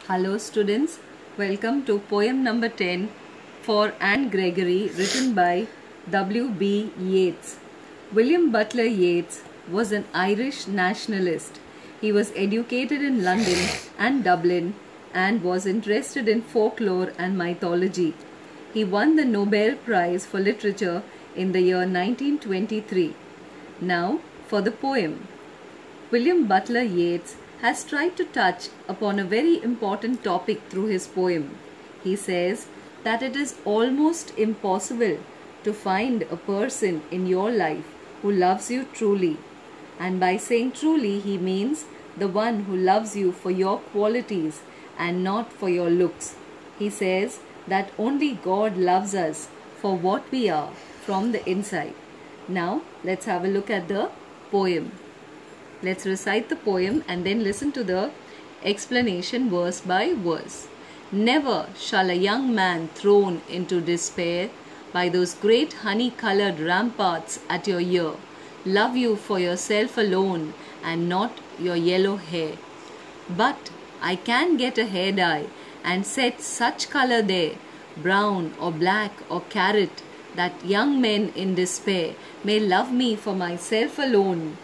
Hello students, welcome to poem number 10 for Anne Gregory, written by W.B. Yeats. William Butler Yeats was an Irish nationalist. He was educated in London and Dublin and was interested in folklore and mythology. He won the Nobel Prize for Literature in the year 1923. Now for the poem. William Butler Yeats has tried to touch upon a very important topic through his poem. He says that it is almost impossible to find a person in your life who loves you truly. And by saying truly, he means the one who loves you for your qualities and not for your looks. He says that only God loves us for what we are from the inside. Now, let's have a look at the poem. Let's recite the poem and then listen to the explanation verse by verse. Never shall a young man thrown into despair by those great honey-colored ramparts at your ear love you for yourself alone and not your yellow hair. But I can get a hair dye and set such color there, brown or black or carrot, that young men in despair may love me for myself alone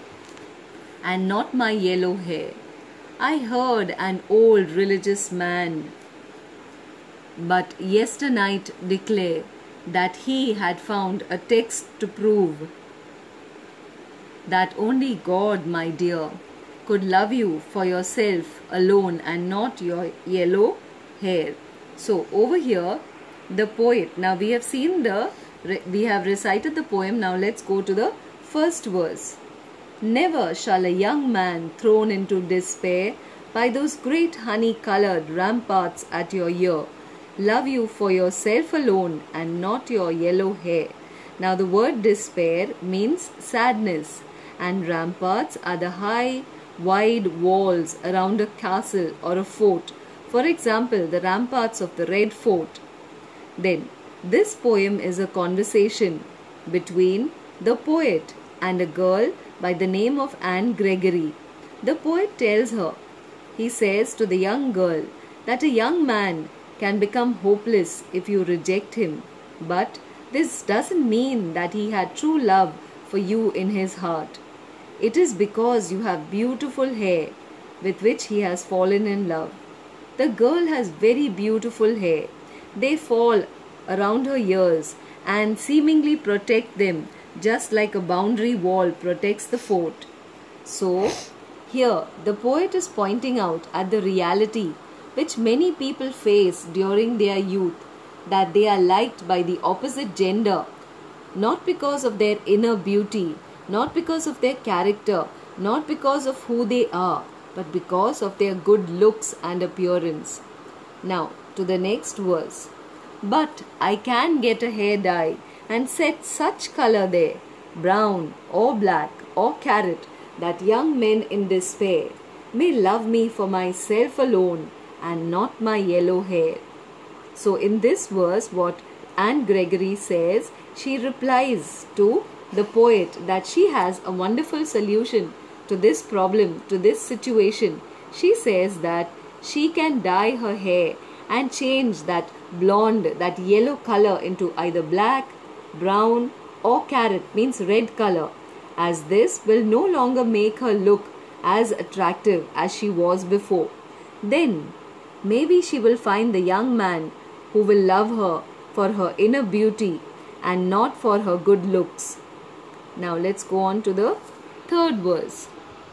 and not my yellow hair. I heard an old religious man but yesternight declare that he had found a text to prove that only God, my dear, could love you for yourself alone and not your yellow hair. So over here, the poet, now we have recited the poem. Now let's go to the first verse. Never shall a young man thrown into despair by those great honey-colored ramparts at your ear love you for yourself alone and not your yellow hair. Now the word despair means sadness, and ramparts are the high, wide walls around a castle or a fort. For example, the ramparts of the Red Fort. Then, this poem is a conversation between the poet and a girl by the name of Anne Gregory. The poet tells her, he says to the young girl, that a young man can become hopeless if you reject him. But this doesn't mean that he had true love for you in his heart. It is because you have beautiful hair with which he has fallen in love. The girl has very beautiful hair. They fall around her ears and seemingly protect them just like a boundary wall protects the fort. So, here the poet is pointing out at the reality which many people face during their youth, that they are liked by the opposite gender, not because of their inner beauty, not because of their character, not because of who they are, but because of their good looks and appearance. Now, to the next verse. But I can get a hair dye and set such color there, brown or black or carrot, that young men in despair may love me for myself alone and not my yellow hair. So in this verse, what Anne Gregory says, she replies to the poet that she has a wonderful solution to this problem, to this situation. She says that she can dye her hair and change that blonde, that yellow color into either black, brown or carrot, means red color, as this will no longer make her look as attractive as she was before. Then maybe she will find the young man who will love her for her inner beauty and not for her good looks. Now let's go on to the third verse.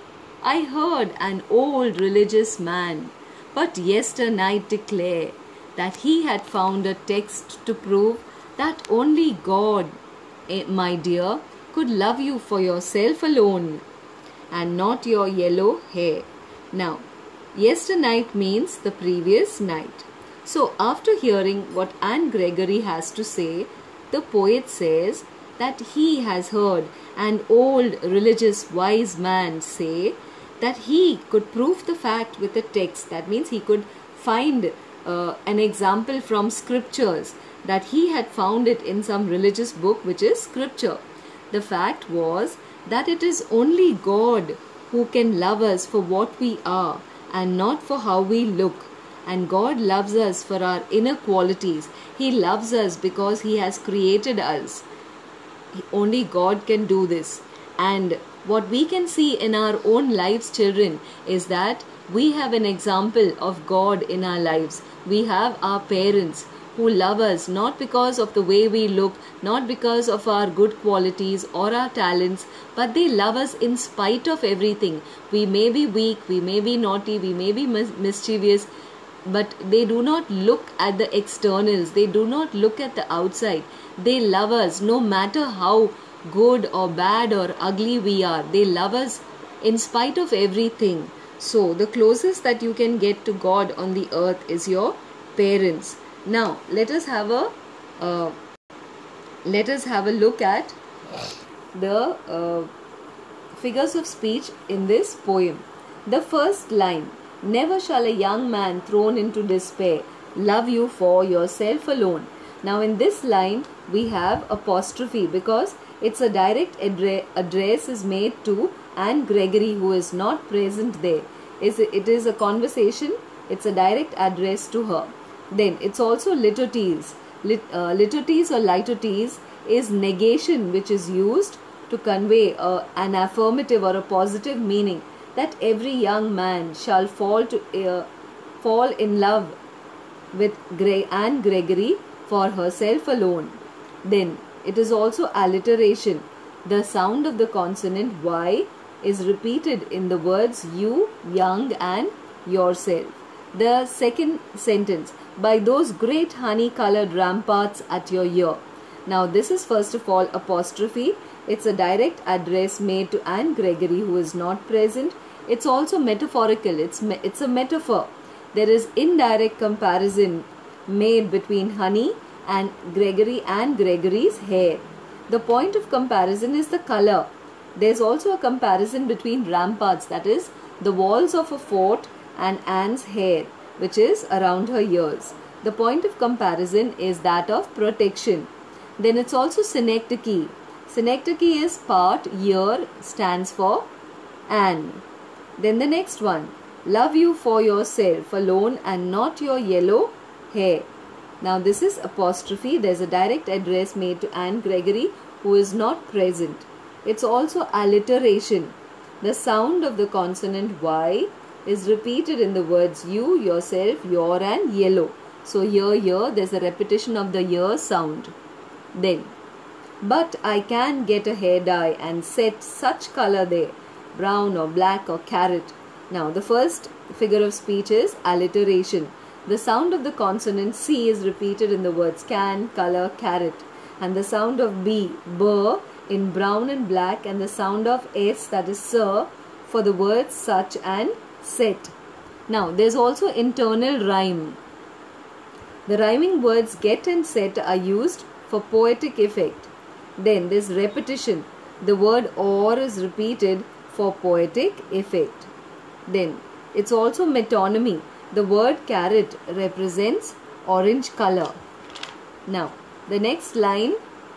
I heard an old religious man but yesternight declare that he had found a text to prove that only God, my dear, could love you for yourself alone and not your yellow hair. Now, yesternight means the previous night. So, after hearing what Anne Gregory has to say, the poet says that he has heard an old religious wise man say that he could prove the fact with a text. That means he could find an example from scriptures, that he had found it in some religious book which is scripture. The fact was that it is only God who can love us for what we are and not for how we look. And God loves us for our inner qualities. He loves us because He has created us. Only God can do this. And what we can see in our own lives, children, is that we have an example of God in our lives. We have our parents who love us not because of the way we look, not because of our good qualities or our talents, but they love us in spite of everything. We may be weak, we may be naughty, we may be mischievous, but they do not look at the externals, they do not look at the outside. They love us no matter how good or bad or ugly we are. They love us in spite of everything. So the closest that you can get to God on the earth is your parents. Now let us have a look at the figures of speech in this poem. The first line, never shall a young man thrown into despair love you for yourself alone. Now in this line we have apostrophe because it's a direct address is made to Anne Gregory, who is not present there. It is a conversation, it's a direct address to her. Then it's also litotes. Litotes or litotes is negation which is used to convey an affirmative or a positive meaning, that every young man shall fall in love with Anne Gregory for herself alone. Then it is also alliteration. The sound of the consonant Y is repeated in the words you, young and yourself. The second sentence, by those great honey-colored ramparts at your ear. Now this is first of all apostrophe. It's a direct address made to Anne Gregory, who is not present. It's also metaphorical. It's a metaphor. There is indirect comparison made between honey and Anne Gregory's hair. The point of comparison is the color. There's also a comparison between ramparts, that is the walls of a fort, and Anne's hair, which is around her ears. The point of comparison is that of protection. Then it's also synecdoche. Synecdoche is part, ear stands for Anne. Then the next one, love you for yourself alone and not your yellow hair. Now this is apostrophe. There's a direct address made to Anne Gregory, who is not present. It's also alliteration. The sound of the consonant Y is repeated in the words you, yourself, your and yellow. So here, there's a repetition of the year sound. Then, but I can get a hair dye and set such color there, brown or black or carrot. Now the first figure of speech is alliteration. The sound of the consonant C is repeated in the words can, color, carrot. And the sound of B, burr, in brown and black, and the sound of S, that is sir, for the words such and set. Now there's also internal rhyme. The rhyming words get and set are used for poetic effect. Then there's repetition. The word or is repeated for poetic effect. Then it's also metonymy. The word carrot represents orange color. Now the next line,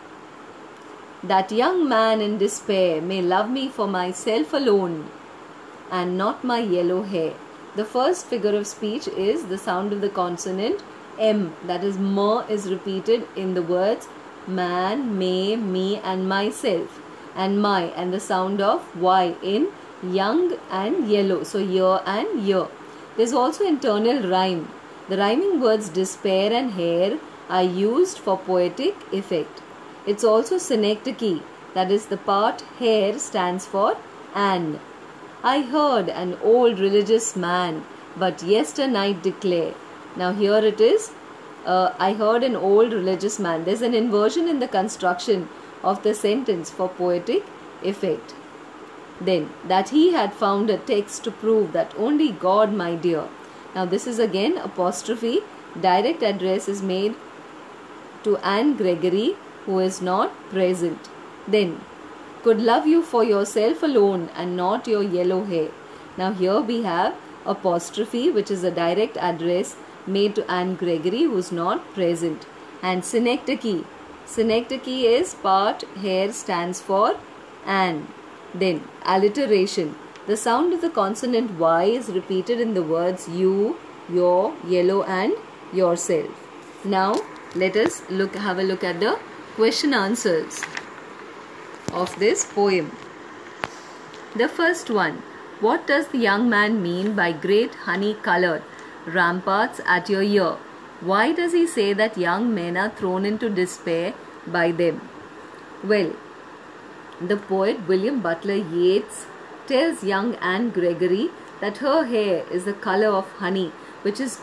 that young man in despair may love me for myself alone and not my yellow hair. The first figure of speech is the sound of the consonant M, that is M, is repeated in the words man, may, me and myself, and my, and the sound of Y in young and yellow, so year and year. There is also internal rhyme. The rhyming words despair and hair are used for poetic effect. It's also synecdoche, that is the part hair stands for Anne. I heard an old religious man but yesternight declare. Now here it is, I heard an old religious man. There's an inversion in the construction of the sentence for poetic effect. Then, that he had found a text to prove that only God, my dear. Now this is again apostrophe. Direct address is made to Anne Gregory, who is not present. Then, could love you for yourself alone and not your yellow hair. Now here we have apostrophe, which is a direct address made to Anne Gregory, who is not present. And synecdoche. Synecdoche is part hair stands for Anne. Then alliteration. The sound of the consonant Y is repeated in the words you, your, yellow and yourself. Now let us have a look at the question answers of this poem. The first one, what does the young man mean by great honey-colored ramparts at your ear? Why does he say that young men are thrown into despair by them? Well, the poet William Butler Yeats tells young Anne Gregory that her hair is the color of honey, which is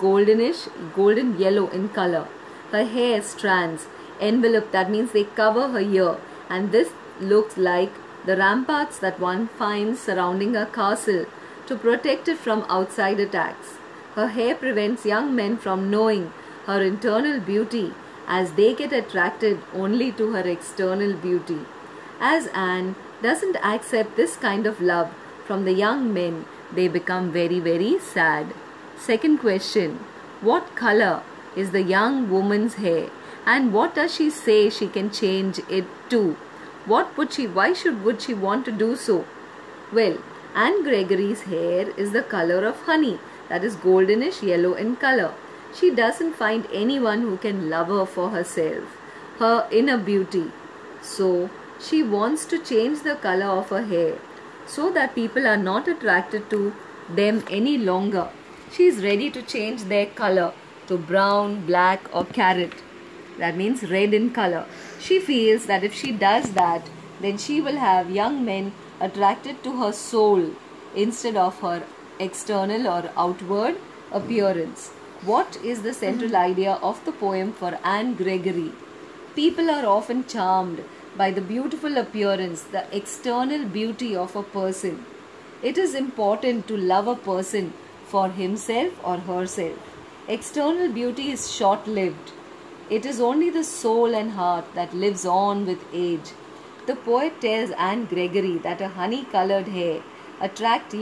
golden yellow in color. Her hair strands envelop, that means they cover her ear, and this looks like the ramparts that one finds surrounding a castle to protect it from outside attacks. Her hair prevents young men from knowing her internal beauty, as they get attracted only to her external beauty. As Anne doesn't accept this kind of love from the young men, they become very, very sad. Second question, what color is the young woman's hair, and what does she say she can change it to? Why would she want to do so? Well, Anne Gregory's hair is the color of honey, that is goldenish yellow in color. She doesn't find anyone who can love her for herself, her inner beauty. So, she wants to change the color of her hair so that people are not attracted to them any longer. She is ready to change their color to brown, black or carrot. That means red in color. She feels that if she does that, then she will have young men attracted to her soul instead of her external or outward appearance. What is the central idea of the poem for Anne Gregory? People are often charmed by the beautiful appearance, the external beauty of a person. It is important to love a person for himself or herself. External beauty is short-lived. It is only the soul and heart that lives on with age. The poet tells Anne Gregory that a honey-colored hair attracts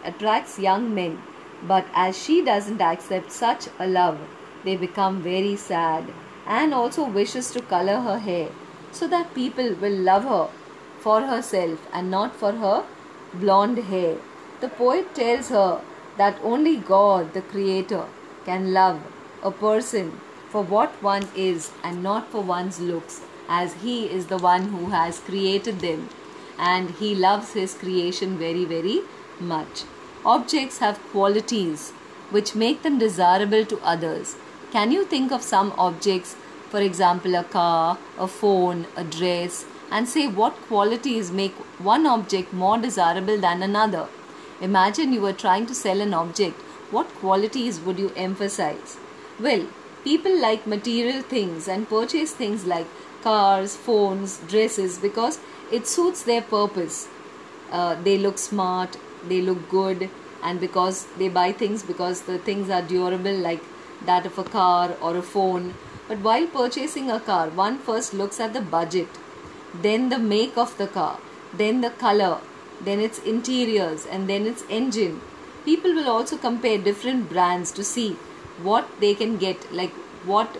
young men, but as she doesn't accept such a love, they become very sad. Anne also wishes to color her hair so that people will love her for herself and not for her blonde hair. The poet tells her that only God, the Creator, can love a person for what one is and not for one's looks, as He is the one who has created them and He loves His creation very, very much. Objects have qualities which make them desirable to others. Can you think of some objects, for example a car, a phone, a dress, and say what qualities make one object more desirable than another? Imagine you were trying to sell an object. What qualities would you emphasize? Well, people like material things and purchase things like cars, phones, dresses because it suits their purpose. They look smart, they look good, and because they buy things because the things are durable, like that of a car or a phone. But while purchasing a car, one first looks at the budget, then the make of the car, then the color, then its interiors, and then its engine. People will also compare different brands to see what they can get, like what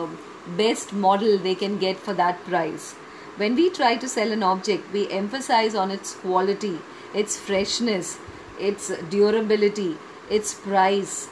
best model they can get for that price. When we try to sell an object, we emphasize on its quality, its freshness, its durability, its price,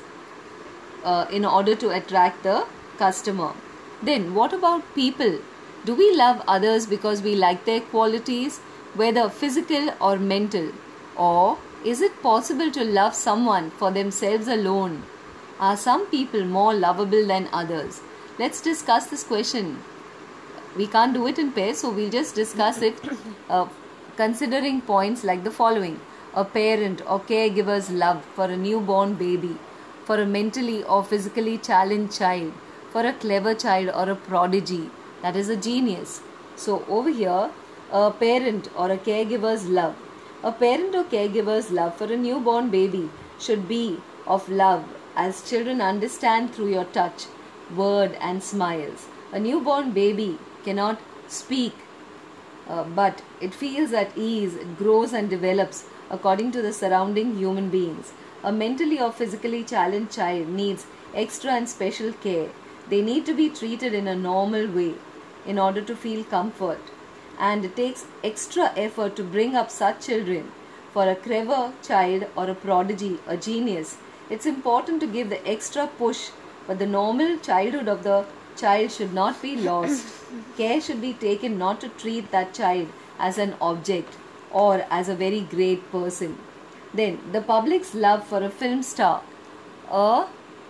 in order to attract the customer. Then what about people? Do we love others because we like their qualities, whether physical or mental? Or is it possible to love someone for themselves alone? Are some people more lovable than others? Let's discuss this question. We can't do it in pairs, so we'll just discuss it considering points like the following. A parent or caregiver's love for a newborn baby, for a mentally or physically challenged child, for a clever child or a prodigy, that is a genius. So over here, a parent or a caregiver's love. A parent or caregiver's love for a newborn baby should be of love, as children understand through your touch, word and smiles. A newborn baby cannot speak, but it feels at ease, it grows and develops according to the surrounding human beings. A mentally or physically challenged child needs extra and special care. They need to be treated in a normal way in order to feel comfort. And it takes extra effort to bring up such children. For a clever child or a prodigy, a genius, It's important to give the extra push, but the normal childhood of the child should not be lost. Care should be taken not to treat that child as an object or as a very great person. Then, the public's love for a film star, a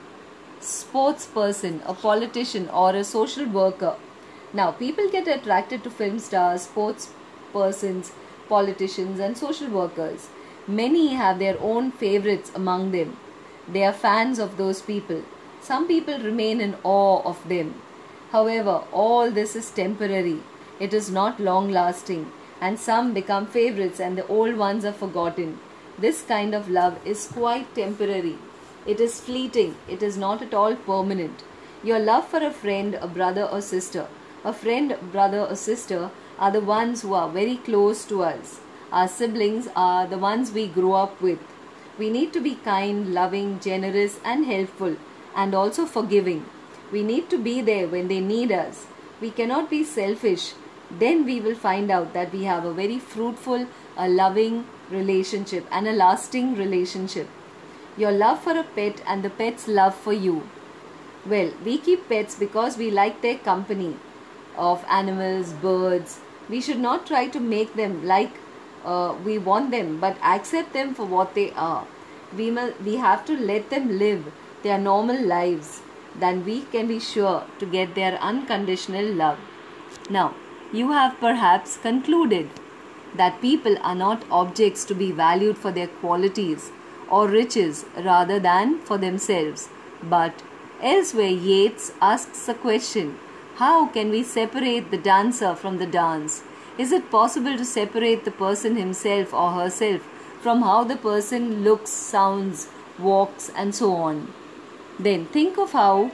sports person, a politician, or a social worker. Now, people get attracted to film stars, sports persons, politicians, and social workers. Many have their own favorites among them. They are fans of those people. Some people remain in awe of them. However, all this is temporary. It is not long lasting, and some become favorites and the old ones are forgotten. This kind of love is quite temporary. It is fleeting. It is not at all permanent. Your love for a friend, a brother or sister, brother or sister are the ones who are very close to us. Our siblings are the ones we grow up with. We need to be kind, loving, generous and helpful, and also forgiving. We need to be there when they need us. We cannot be selfish. Then we will find out that we have a very fruitful, a loving relationship and a lasting relationship. Your love for a pet and the pet's love for you. Well, we keep pets because we like their company of animals, birds. We should not try to make them like we want them, but accept them for what they are. We have to let them live their normal lives. Then we can be sure to get their unconditional love. Now, you have perhaps concluded that people are not objects to be valued for their qualities or riches rather than for themselves. But elsewhere, Yeats asks a question: how can we separate the dancer from the dance? Is it possible to separate the person himself or herself from how the person looks, sounds, walks, and so on? Then think of how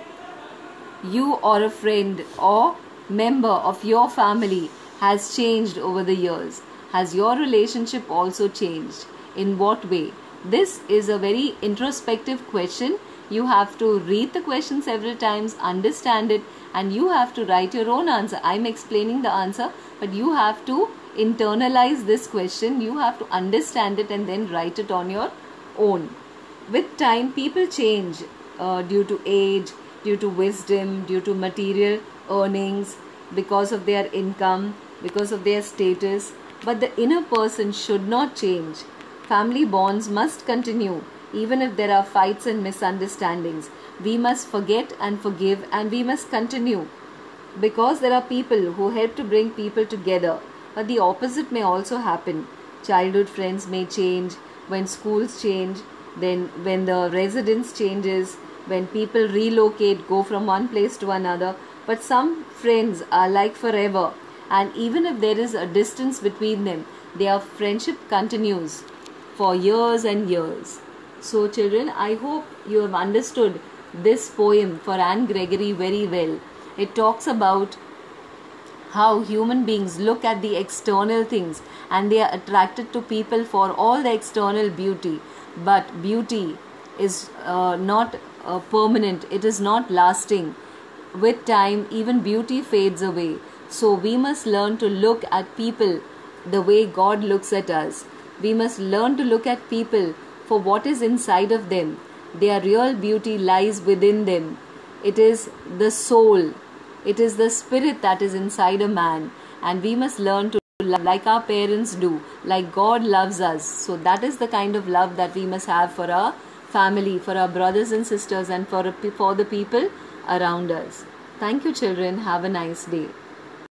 you or a friend or member of your family has changed over the years. Has your relationship also changed? In what way? This is a very introspective question. You have to read the question several times, understand it, and you have to write your own answer. I'm explaining the answer, but you have to internalize this question. You have to understand it and then write it on your own. With time, people change due to age, due to wisdom, due to material earnings, because of their income, because of their status. But the inner person should not change. Family bonds must continue even if there are fights and misunderstandings. We must forget and forgive, and we must continue, because there are people who help to bring people together. But the opposite may also happen. Childhood friends may change when schools change, then when the residence changes, when people relocate, go from one place to another. But some friends are like forever, and even if there is a distance between them, their friendship continues for years and years. So children, I hope you have understood this poem for Anne Gregory very well. It talks about how human beings look at the external things and they are attracted to people for all the external beauty. But beauty is not permanent, it is not lasting. With time, even beauty fades away. So we must learn to look at people the way God looks at us. We must learn to look at people for what is inside of them. Their real beauty lies within them. It is the soul. It is the spirit that is inside a man. And we must learn to love like our parents do, like God loves us. So that is the kind of love that we must have for our family, for our brothers and sisters, and for the people around us. Thank you, children. Have a nice day.